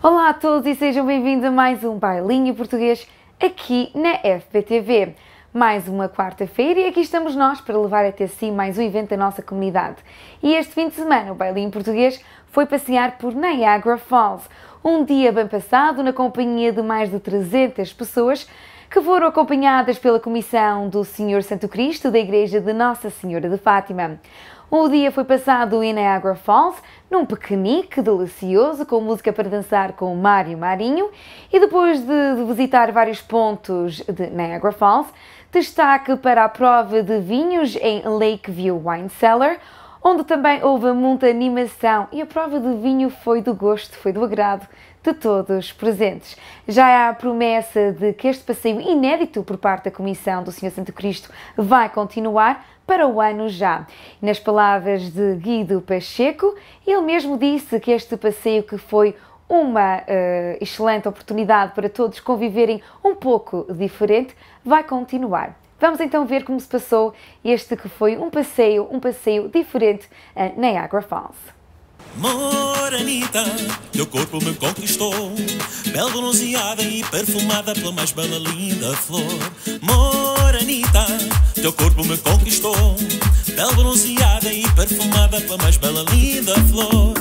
Olá a todos e sejam bem-vindos a mais um Bailinho Português aqui na FBTV. Mais uma quarta-feira e aqui estamos nós para levar até si mais um evento da nossa comunidade. E este fim de semana o Bailinho Português foi passear por Niagara Falls. Um dia bem passado na companhia de mais de 300 pessoas que foram acompanhadas pela Comissão do Senhor Santo Cristo da Igreja de Nossa Senhora de Fátima. O dia foi passado em Niagara Falls, num piquenique delicioso, com música para dançar com o Mário Marinho, e depois de visitar vários pontos de Niagara Falls, destaque para a prova de vinhos em Lakeview Wine Cellar, onde também houve muita animação e a prova de vinho foi do gosto, foi do agrado de todos os presentes. Já há a promessa de que este passeio inédito por parte da Comissão do Senhor Santo Cristo vai continuar para o ano já. Nas palavras de Guido Pacheco, ele mesmo disse que este passeio que foi uma excelente oportunidade para todos conviverem um pouco diferente, vai continuar. Vamos então ver como se passou este que foi um passeio diferente a Niagara Falls. Morenita, teu corpo me conquistou, bela bronzeada e perfumada pela mais bela linda flor. Morenita, teu corpo me conquistou, bela bronzeada e perfumada pela mais bela linda flor.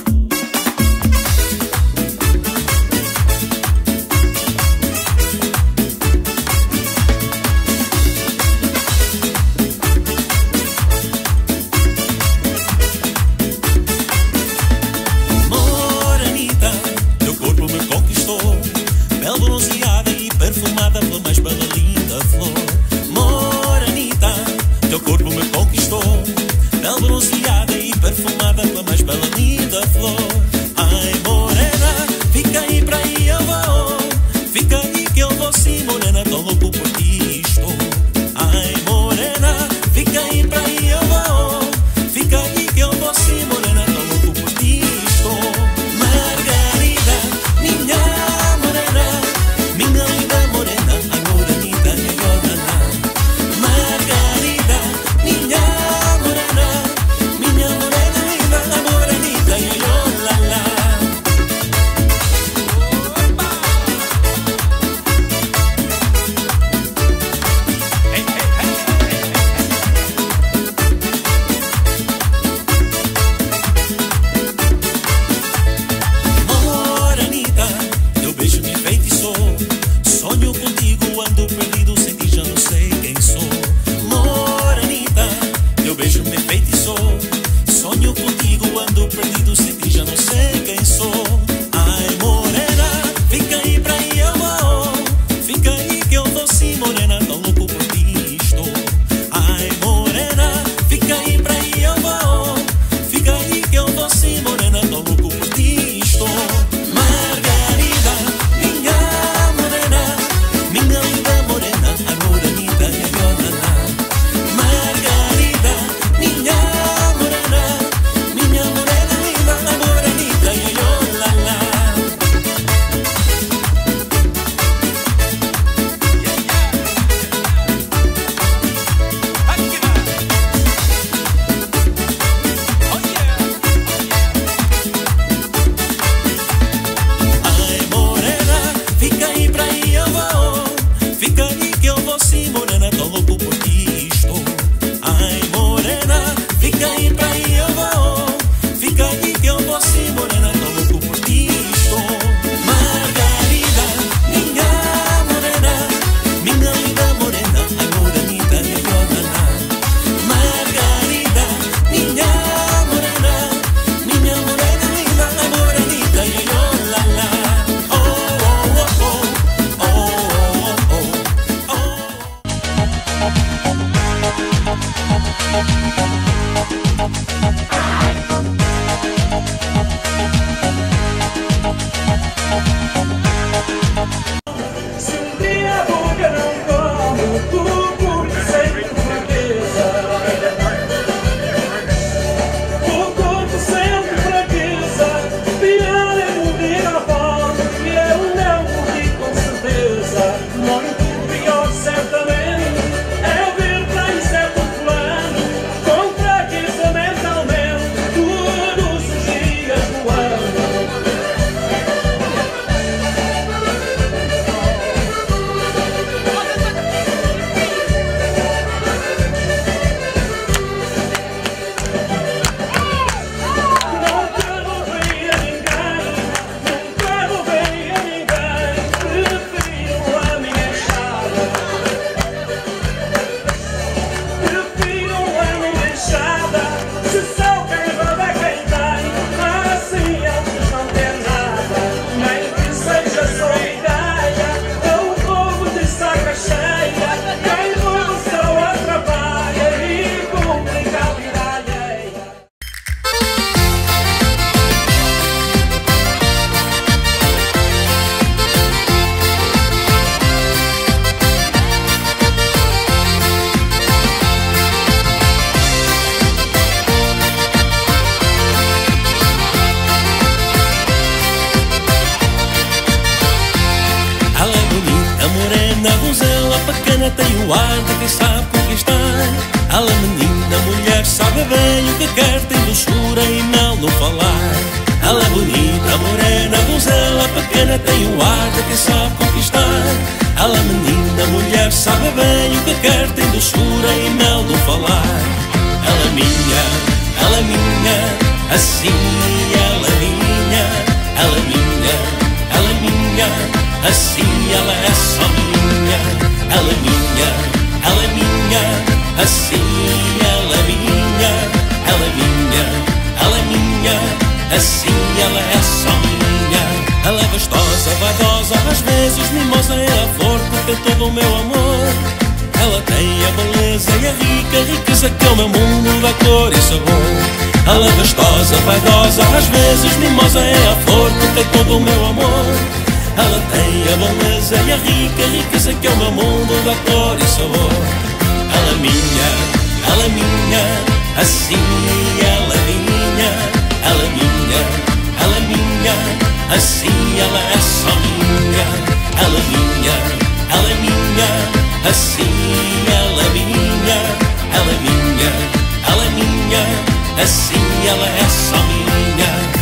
bem o que quer, tem doçura e mel no falar. Ela é bonita, morena, donzela pequena, tem o ar de quem sabe conquistar. Ela é menina, mulher, sabe bem o que quer, tem doçura e mel no falar. Ela é minha, assim ela é minha. Ela é minha, assim ela é só minha. Ela é minha, assim ela é minha. Ela é minha, assim ela é só minha. Ela é gostosa, vaidosa, às vezes mimosa, é a flor que tem todo o meu amor. Ela tem a beleza e a riqueza que é o meu mundo da cor e sabor. Ela é gostosa, vaidosa, às vezes mimosa, é a flor que tem todo o meu amor. Ela tem a beleza e a riqueza que é o meu mundo da cor e sabor. Ela é minha, assim ela é minha. Ela é minha, assim ela é só minha. Ela é minha, assim ela é minha. Ela é minha, assim ela é só minha.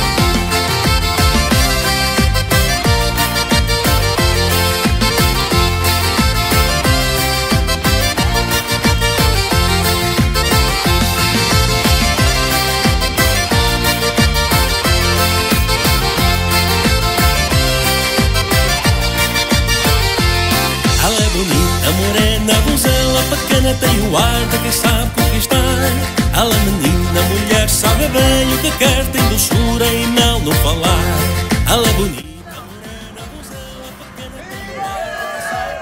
Pequena, tem o ar de quem sabe conquistar. Ela é menina, mulher, sabe bem o que quer, tem doçura e mel no falar. Ela é bonita, morena, donzela, pequena, tem o ar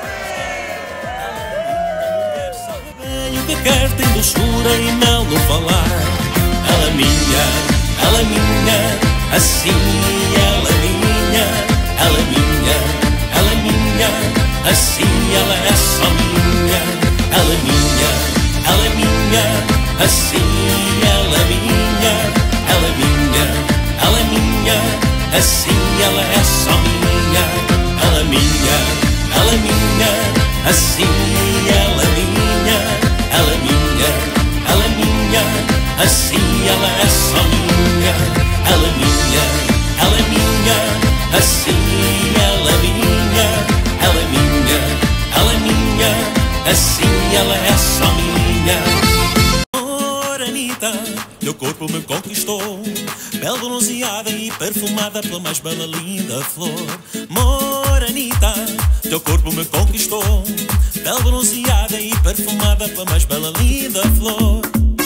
de quem sabe conquistar. Ela é menina, mulher, sabe bem o que quer, tem doçura e mel no falar. Ela é minha, assim ela é minha. Ela é minha, assim ela é só minha. Ela é minha, assim ela é minha. Ela é minha, assim ela é só minha. Ela é minha, assim ela é minha. Ela é minha, assim ela é só minha. Ela é minha, assim ela é minha. Ela é minha, assim ela é só minha. Morenita, teu corpo me conquistou, bela, bronzeada e perfumada pela mais bela, linda flor. Morenita, teu corpo me conquistou, bela, bronzeada e perfumada pela mais bela, linda flor.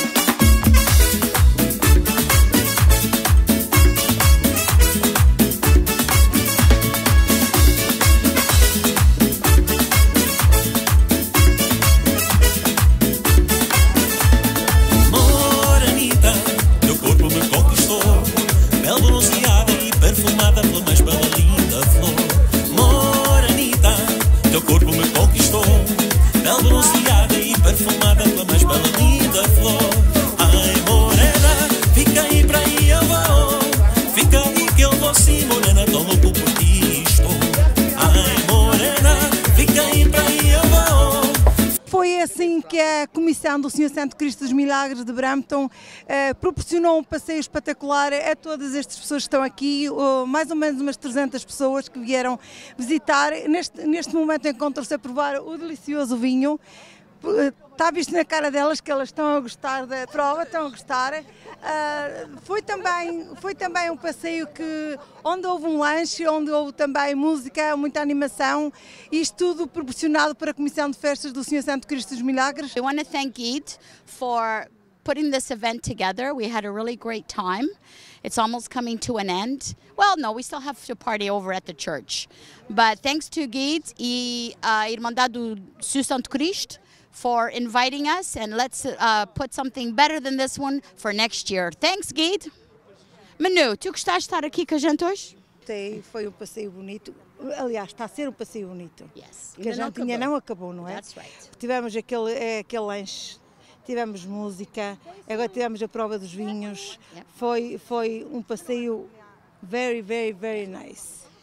Foi assim que a Comissão do Senhor Santo Cristo dos Milagres de Brampton proporcionou um passeio espetacular a todas estas pessoas que estão aqui, mais ou menos umas 300 pessoas que vieram visitar. Neste momento encontram-se a provar o delicioso vinho. Está visto na cara delas que elas estão a gostar da prova, estão a gostar. Foi também um passeio onde houve um lanche, onde houve também música, muita animação, isto tudo proporcionado para a Comissão de Festas do Senhor Santo Cristo dos Milagres. I want to thank Guide for putting this event together. We had a really great time. It's almost coming to an end. Well, no, we still have to party over at the church. But thanks to Guide e a Irmandade do Senhor Santo Cristo for inviting us, and let's put something better than this one for next year. Thanks, Guide. Manu, tu gostaste de estar aqui com a gente hoje? Foi um passeio bonito. Aliás, está a ser um passeio bonito. Yes. Que a gente ainda não acabou, não é? That's right. Tivemos aquele lanche, tivemos música, agora tivemos a prova dos vinhos. Yep. Foi um passeio very, very, very nice.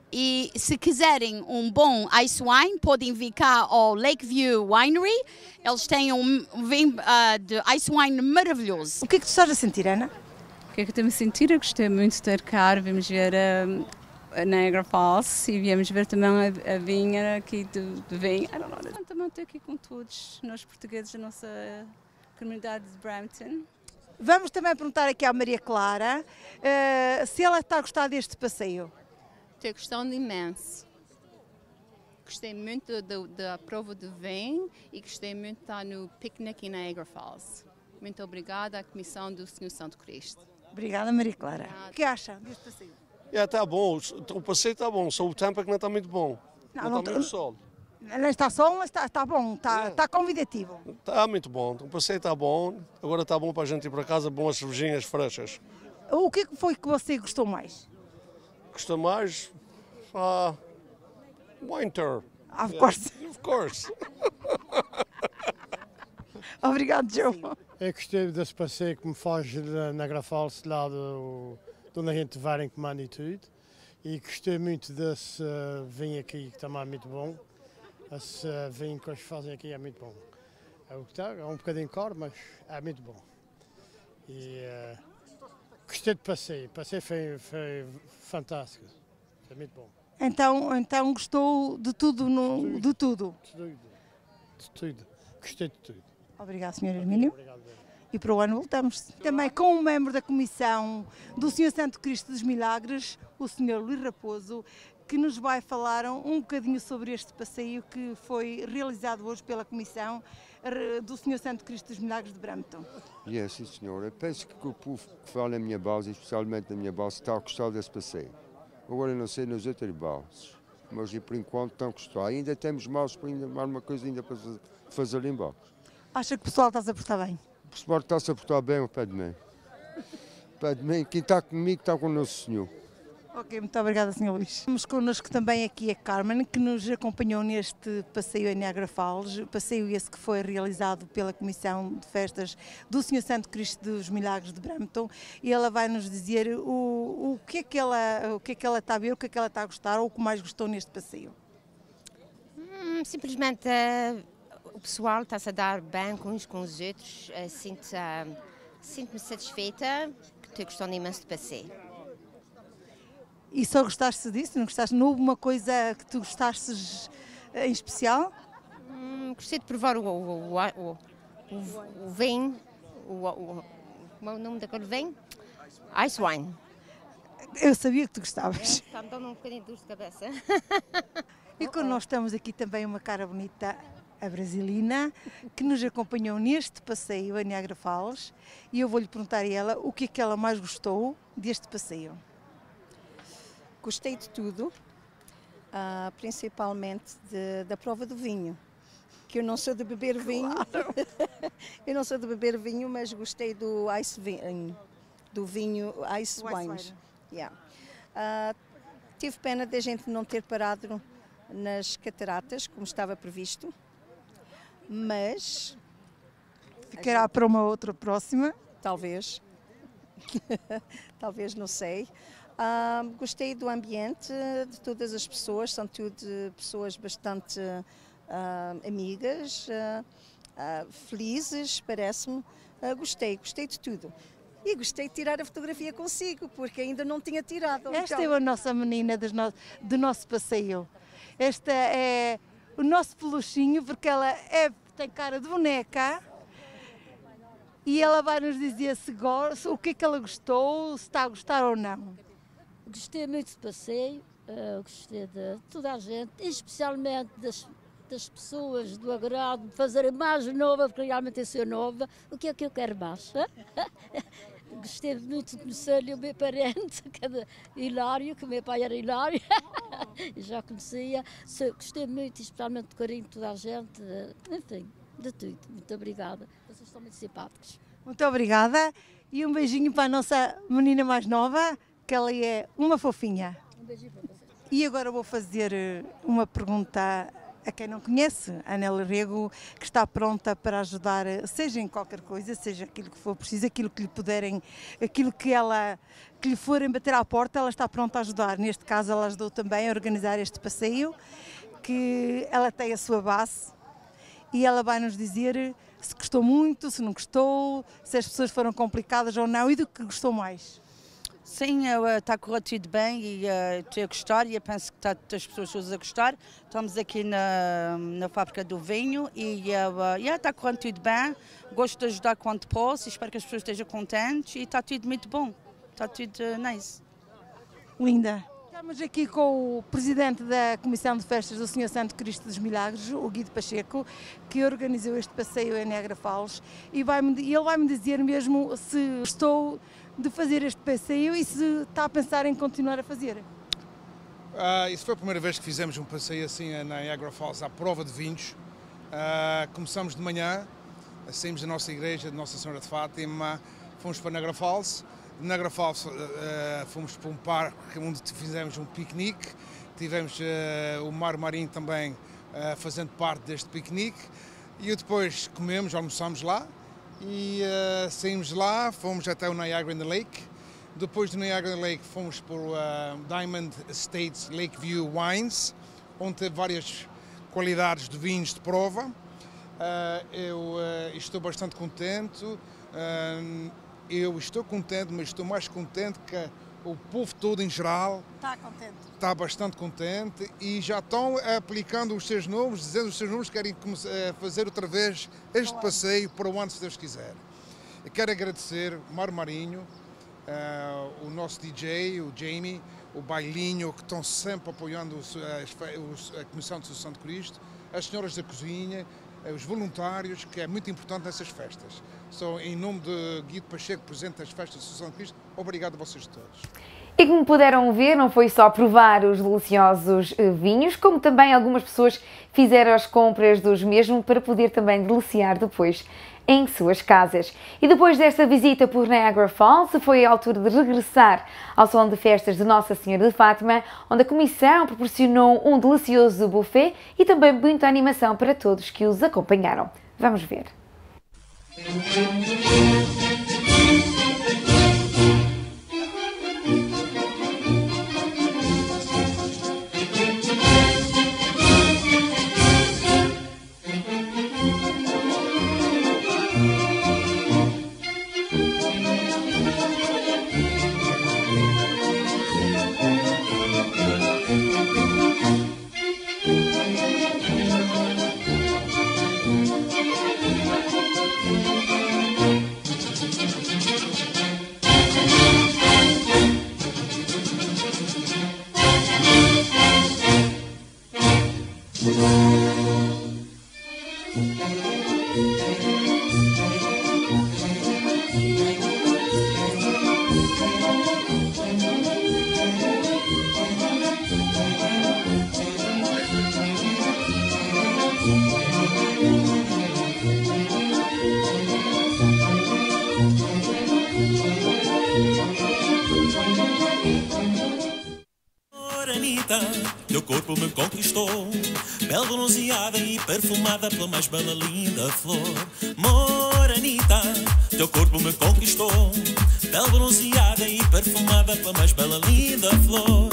E se quiserem um bom ice wine, podem vir cá ao Lakeview Winery. Eles têm um vinho de ice wine maravilhoso. O que é que tu estás a sentir, Ana? O que é que eu estou a sentir? Eu gostei muito de estar cá, viemos ver a Niagara Falls e viemos ver também a vinha aqui do vinho. Também estou aqui com todos nós portugueses da nossa comunidade de Brampton. Vamos também perguntar aqui à Maria Clara se ela está a gostar deste passeio. Estou gostando imenso. Gostei muito da prova do vinho e gostei muito de estar no piquenique em Niagara Falls. Muito obrigada à Comissão do Senhor Santo Cristo. Obrigada, Maria Clara. O que acha deste passeio? Está bom, o passeio está bom, só o tempo é que não está muito bom. Não está muito sol. Não está sol, mas está bom, está convidativo. Está muito bom, o passeio está bom, agora está bom para a gente ir para casa, boas cervejinhas frescas. O que foi que você gostou mais? Gosta mais? Winter. Of course. Of course. Obrigado, João. Eu gostei desse passeio que me faz na Niagara Falls, lá de onde a gente vai em comando e tudo. E gostei muito desse vinho aqui, que também é muito bom. Esse vinho que eles fazem aqui é muito bom. É um bocadinho caro, mas é muito bom. E gostei do passeio. O passeio foi fantástico. Foi muito bom. Então gostou de tudo? De tudo? De tudo. Gostei de tudo. Obrigado, Sr. Hermínio. Obrigado. E para o ano voltamos. Também com um membro da Comissão do Senhor Santo Cristo dos Milagres, o Sr. Luís Raposo, que nos vai falar um bocadinho sobre este passeio que foi realizado hoje pela Comissão do Senhor Santo Cristo dos Milagres de Brampton. Sim, senhor. Eu penso que o povo que fala na minha base, especialmente na minha base, está a gostar desse passeio. Agora não sei nas outras bases, mas por enquanto estão a gostar. Ainda temos mais uma coisa ainda para fazer ali embaixo. Acha que o pessoal está-se a portar bem? O pessoal está-se a portar bem ao pé de mim. Pé de mim, quem está comigo está com o Nosso Senhor. Ok, muito obrigada, Sr. Luís. Temos connosco também aqui a Carmen, que nos acompanhou neste passeio em Niagara Falls, passeio esse que foi realizado pela Comissão de Festas do Senhor Santo Cristo dos Milagres de Brampton, e ela vai nos dizer o que é que ela está a ver, o que é que ela está a gostar, ou o que mais gostou neste passeio. Simplesmente o pessoal está-se a dar bem com uns com os outros, sinto-me satisfeita, que estou gostando imenso de passeio. E só gostaste disso? Não gostaste? Não houve uma coisa que tu gostasses em especial? Gostei de provar o vinho, como é o nome daquele vinho? Ice wine. Eu sabia que tu gostavas. Está me dando um bocadinho de dor de cabeça. E connosco estamos aqui também uma cara bonita, a brasilina, que nos acompanhou neste passeio a Niagara Falls, e eu vou-lhe perguntar a ela o que é que ela mais gostou deste passeio. Gostei de tudo, principalmente da prova do vinho, que eu não sou de beber vinho, claro. Eu não sou de beber vinho, mas gostei do vinho Ice Wine. Yeah. Tive pena de a gente não ter parado nas cataratas, como estava previsto, mas... Ficará para uma outra próxima? Talvez, talvez, não sei. Gostei do ambiente, de todas as pessoas, são tudo pessoas bastante amigas, felizes, parece-me. Gostei de tudo. E gostei de tirar a fotografia consigo, porque ainda não tinha tirado. Esta é a nossa menina do nosso passeio. Esta é o nosso peluchinho, porque ela tem cara de boneca. E ela vai nos dizer o que é que ela gostou, se está a gostar ou não. Gostei muito do passeio, gostei de toda a gente, especialmente das pessoas do agrado, de fazerem mais nova, porque realmente eu sou nova. O que é que eu quero mais? Gostei muito de conhecer o meu parente, que é Hilário, que o meu pai era Hilário, já conhecia. Gostei muito, especialmente do carinho de toda a gente, enfim, de tudo. Muito obrigada, vocês são muito simpáticos. Muito obrigada e um beijinho para a nossa menina mais nova, que ela é uma fofinha. Um beijinho para vocês. E agora vou fazer uma pergunta a quem não conhece, a Anélia Rego, que está pronta para ajudar, seja em qualquer coisa, seja aquilo que for preciso, aquilo que lhe puderem, aquilo que lhe forem bater à porta, ela está pronta a ajudar. Neste caso, ela ajudou também a organizar este passeio, que ela tem a sua base e ela vai nos dizer se gostou muito, se não gostou, se as pessoas foram complicadas ou não e do que gostou mais. Sim, está a correr tudo bem e estou a gostar e eu penso que as pessoas todas a gostar. Estamos aqui na fábrica do vinho e está correndo tudo bem. Gosto de ajudar quando posso e espero que as pessoas estejam contentes e está tudo muito bom. Está tudo nice. Linda. Estamos aqui com o presidente da Comissão de Festas do Senhor Santo Cristo dos Milagres, o Guido Pacheco, que organizou este passeio em Niagara Falls e ele vai-me dizer mesmo se gostou de fazer este passeio e se está a pensar em continuar a fazer. Isso foi a primeira vez que fizemos um passeio assim na Niagara Falls à prova de vinhos. Começamos de manhã, saímos da nossa igreja de Nossa Senhora de Fátima, fomos para Niagara Falls. De Niagara Falls fomos para um parque onde fizemos um piquenique, tivemos o mar marinho também fazendo parte deste piquenique e depois comemos, almoçamos lá e saímos de lá, fomos até o Niagara in the Lake. Depois do Niagara in the Lake fomos para o Diamond Estates Lakeview Wines, onde teve várias qualidades de vinhos de prova. Eu estou bastante contente. Eu estou contente, mas estou mais contente que o povo todo em geral está bastante contente e já estão aplicando os seus números, dizendo os seus números que querem fazer outra vez este passeio para o ano, se Deus quiser. Eu quero agradecer o Mar Marinho, o nosso DJ, o Jamie, o Bailinho, que estão sempre apoiando a Comissão de Santo Cristo, as senhoras da cozinha, os voluntários, que é muito importante nessas festas. Em nome de Guido Pacheco, presidente das festas de São Cristo, obrigado a vocês todos. E como puderam ver, não foi só provar os deliciosos vinhos, como também algumas pessoas fizeram as compras dos mesmos para poder também deliciar depois em suas casas. E depois desta visita por Niagara Falls, foi a altura de regressar ao Salão de Festas de Nossa Senhora de Fátima, onde a Comissão proporcionou um delicioso buffet e também muita animação para todos que os acompanharam. Vamos ver. Teu corpo me conquistou, bela bronzeada e perfumada pela mais bela linda flor. Morenita, teu corpo me conquistou, bela bronzeada e perfumada pela mais bela linda flor.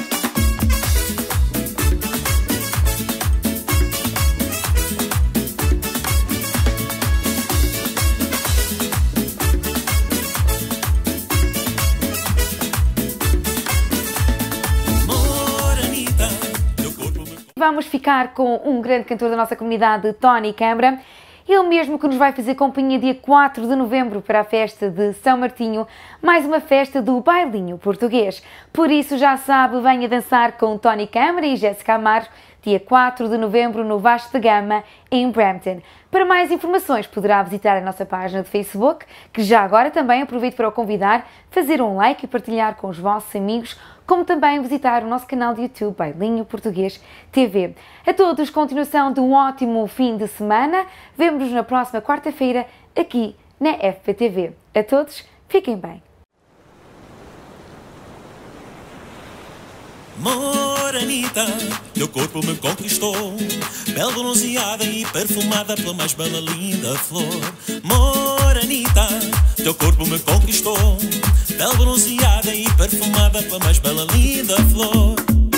Vamos ficar com um grande cantor da nossa comunidade, Tony Câmara. Ele mesmo que nos vai fazer companhia dia 4 de novembro para a festa de São Martinho, mais uma festa do bailinho português. Por isso já sabe, venha dançar com Tony Câmara e Jéssica Amaro, dia 4 de novembro no Vasco da Gama, em Brampton. Para mais informações poderá visitar a nossa página de Facebook, que já agora também aproveito para o convidar, fazer um like e partilhar com os vossos amigos, como também visitar o nosso canal de YouTube Bailinho Português TV. A todos, continuação de um ótimo fim de semana. Vemo-nos na próxima quarta-feira aqui na FPTV. A todos, fiquem bem. Morenita, teu corpo me conquistou, bela bronzeada e perfumada pela mais bela linda flor. Morenita, teu corpo me conquistou, bela bronzeada e perfumada pela mais bela linda flor.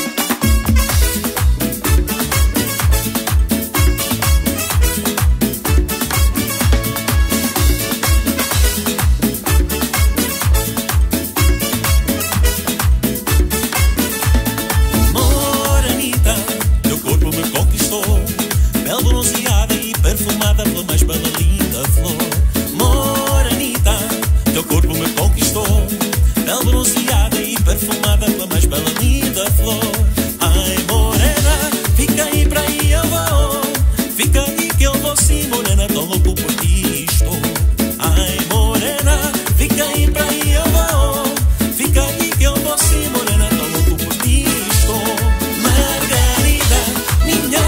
Bronzeada e perfumada pela mais bela linda flor. Morenita, teu corpo me conquistou, bela bronzeada e perfumada pela mais bela linda flor. Ai morena, fica aí pra aí eu vou, fica aí que eu vou sim morena, tão louco por ti estou. Ai morena, fica aí pra aí eu vou, fica aí que eu vou sim morena, tão louco por ti estou. Margarida, minha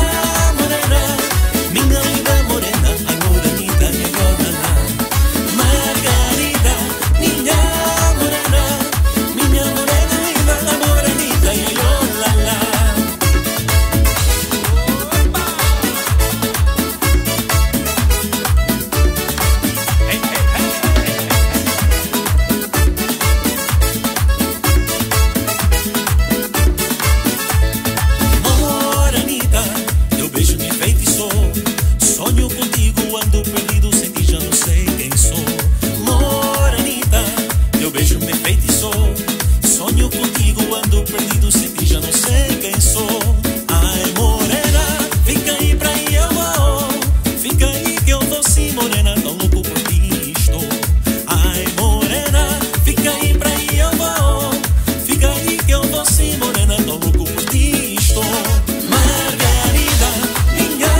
sonho contigo, ando perdido, sem ti já não sei quem sou. Morenita, teu beijo me enfeitiçou. Sonho contigo, ando perdido, sem ti já não sei quem sou. Ai morena, fica aí pra aí eu vou, fica aí que eu vou sim morena, tão louco por ti estou. Ai morena, fica aí pra aí eu vou, fica aí que eu vou sim morena, tão louco por ti estou. Margarida, minha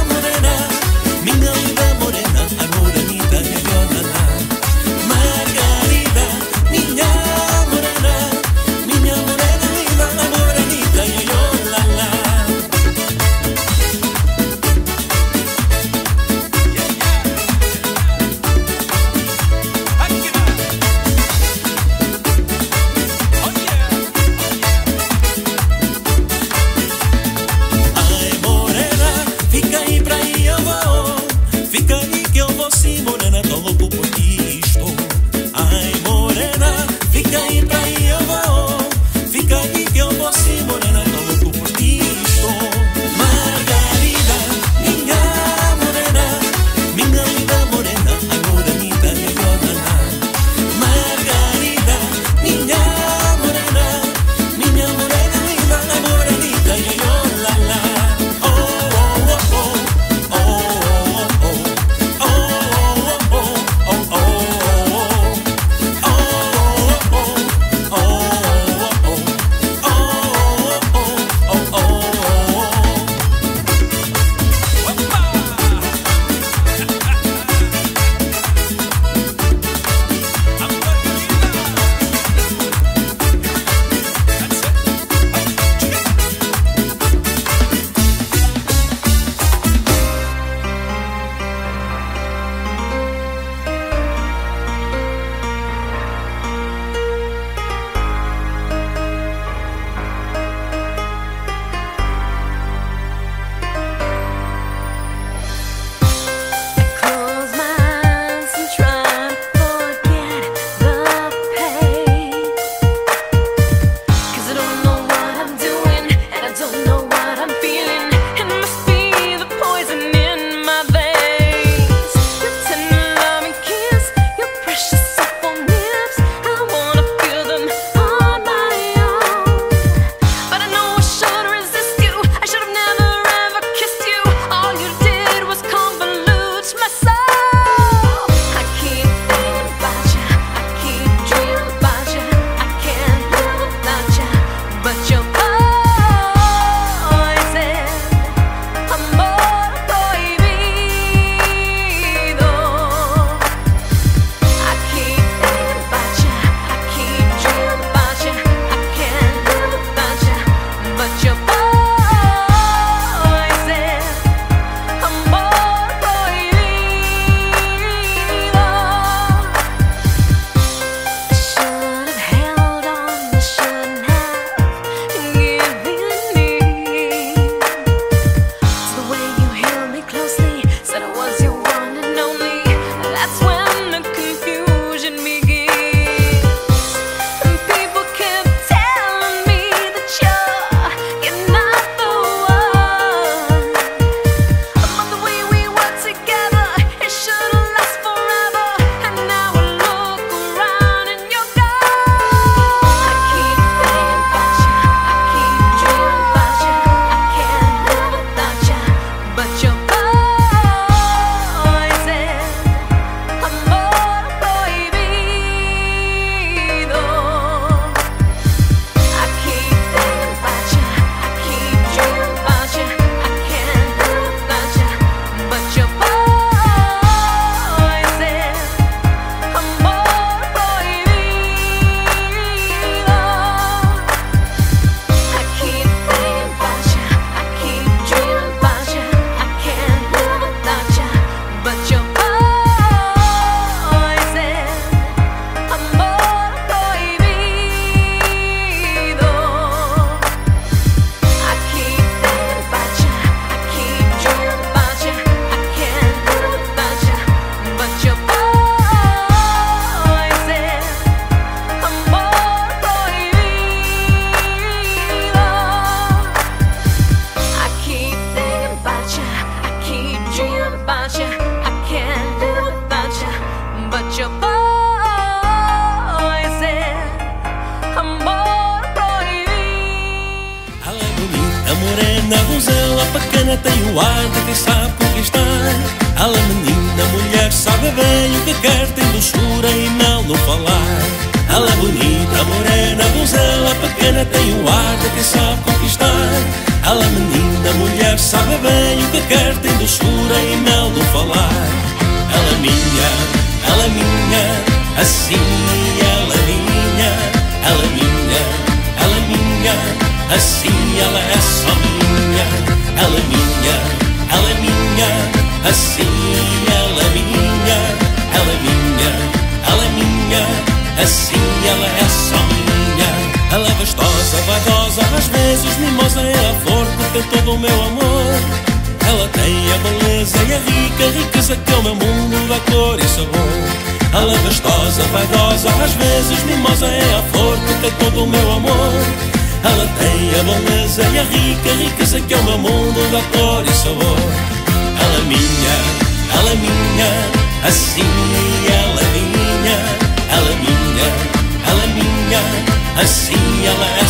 linda morena, a morenita e a Yolanda. Margarida, minha morena linda, a morenita e a Yolanda. menina, donzela, bacana, tem o ar de quem sabe conquistar. Ela menina, mulher, sabe bem o que quer, tem doçura e mel no falar. Ela bonita, morena, donzela, bacana, tem o ar de quem sabe conquistar. Ela menina, mulher, sabe bem o que quer, tem doçura e mel no falar. Ela minha, assim ela minha, assim ela é só minha. Ela minha, assim ela minha, assim ela é só minha. Ela é gostosa, vaidosa, às vezes mimosa, é a flor que tem todo o meu amor. Ela tem a beleza e a riqueza que é o meu mundo dá cor e sabor. Ela é gostosa, vaidosa, às vezes mimosa, é a flor que tem todo o meu amor. Ela tem a beleza e a riqueza que é o meu mundo dá cor e sabor. Ela minha, assim ela minha, assim ela é